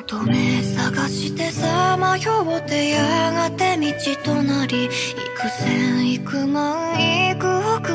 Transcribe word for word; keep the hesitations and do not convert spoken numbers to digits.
乙女探してさまよってやがて道となり幾千幾万幾億